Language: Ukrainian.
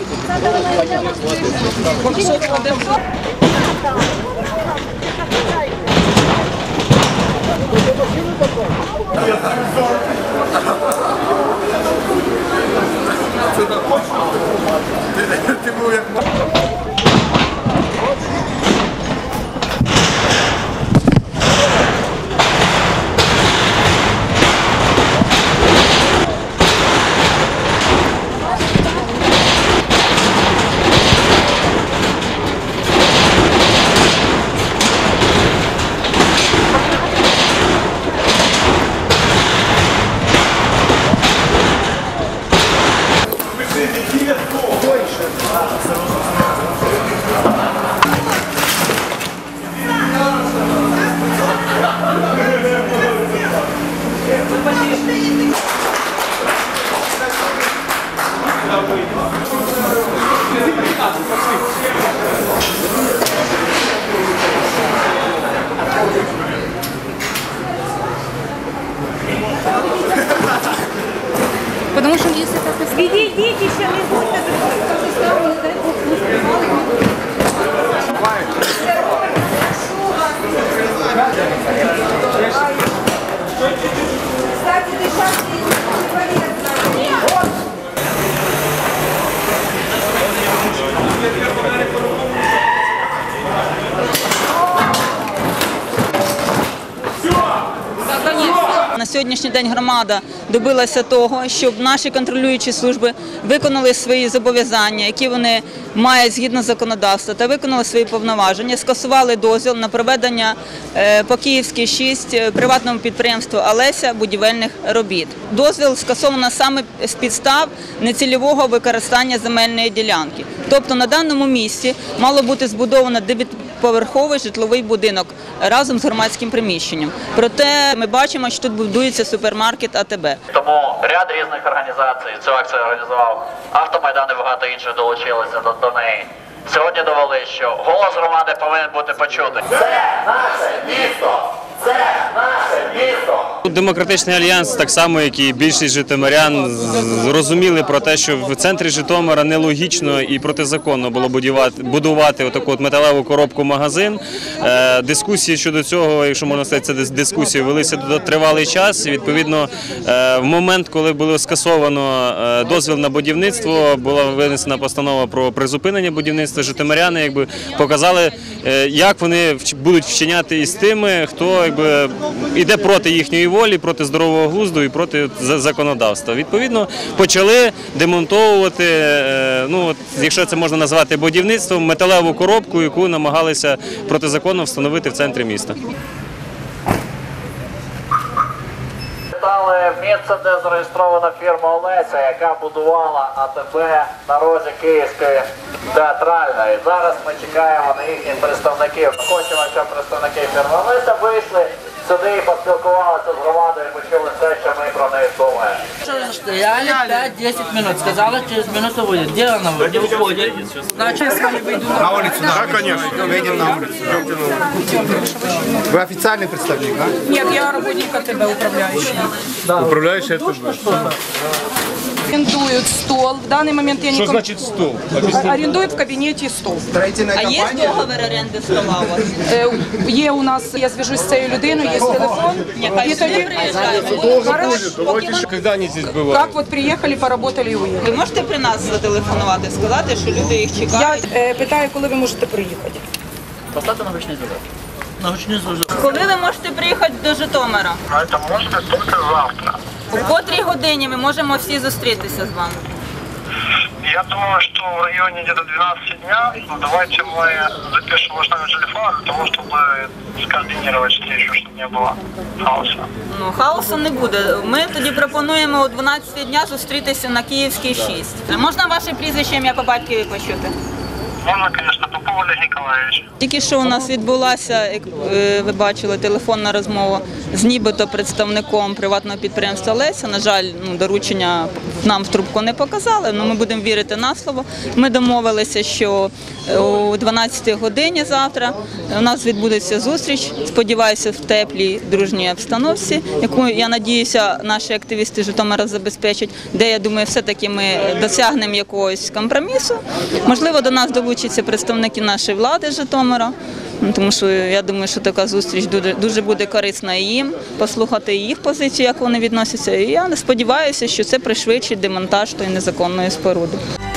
Потому что если так... Идите, еще не будьте, не дай Бог, кстати, ты сейчас На сьогоднішній день громада добилася того, щоб наші контролюючі служби виконали свої зобов'язання, які вони мають згідно законодавства, та виконали свої повноваження, скасували дозвіл на проведення по Київській 6 приватному підприємству «Олеся» будівельних робіт. Дозвіл скасовано саме з підстав нецільового використання земельної ділянки. Тобто на даному місці мало бути збудовано 9-поверховий житловий будинок разом з громадським приміщенням. Проте ми бачимо, що тут будується супермаркет АТБ. Тому ряд різних організацій, цю акцію організував Автомайдан і багато інших долучилися до неї. Сьогодні довели, що голос громади повинен бути почутий. Це наше місто! Це наше місто! Демократичний альянс, так само, як і більшість житомирян, зрозуміли про те, що в центрі Житомира нелогічно і протизаконно було будувати отаку металеву коробку-магазин. Дискусії щодо цього, якщо можна сказати, це дискусії велися тривалий час. І, відповідно, в момент, коли було скасовано дозвіл на будівництво, була винесена постанова про призупинення будівництва, житомиряни показали, як вони будуть вчиняти із тими, хто йде проти їхньої волі, проти здорового глузду і проти законодавства. Відповідно, почали демонтовувати, якщо це можна назвати будівництвом, металеву коробку, яку намагалися протизаконно встановити в центрі міста. Місце, де зареєстрована фірма «Олеся», яка будувала АТБ на розі Київської театральної. Зараз ми чекаємо на їхніх представників. Хочемо, щоб представники фірми «Олеся» вийшли сюди і поспілкувалися з громадою і почули все, що ми про неї думаємо. Стояли 5-10 минут, сказала, через минуту выйдет. Где она выйдет? Где уходит? Значит, я с вами выйду на улицу. Да, конечно. Выйдем на улицу. Вы официальный представник, да? Нет, я работник АТБ, управляющий. Управляющий АТБ. Арендуют стол. В данный момент я не... Что значит стол? Арендуют в кабинете стол. А є договір оренди стола у вас? Є у нас, я зв'яжусь з цією людиною, є телефон. Хай сюди приїжджають. Когда они здесь бывают? Как вот приїхали, поработали і уїхали. Ви можете при нас зателефонувати, сказати, що люди їх чекають? Я питаю, коли ви можете приїхати. Поставьте на гучный звук. На гучный звук. Коли ви можете приїхати до Житомира? Це можете тільки завтра. У котрій годині ми можемо всі зустрітися з вами? Я думаю, что в районе где-то 12 дня. Давайте мы запишем ваш номер телефона для того, чтобы скоординировать встречу, чтобы не было хаоса. Ну, хаосу не буде. Ми тоді пропонуємо о 12 дня зустрітися на Київській 6. Можна ваше прізвище, ім'я по батькові почути? Можно, конечно, Попов Олег Николаевич. Тільки що у нас відбулася, як ви бачили, телефонна розмова з нібито представником приватного підприємства «Леся». На жаль, доручення нам в трубку не показали, але ми будемо вірити на слово. Ми домовилися, що о 12-й годині завтра у нас відбудеться зустріч, сподіваюся, в теплій, дружній обстановці, яку, я надіюся, наші активісти Житомира забезпечать, де, я думаю, все-таки ми досягнемо якогось компромісу. Можливо, до нас долучаться представники нашої влади Житомира, тому що я думаю, що така зустріч дуже буде корисна і їм, послухати їх позицію, як вони відносяться. І я сподіваюся, що це пришвидшить демонтаж тої незаконної споруди.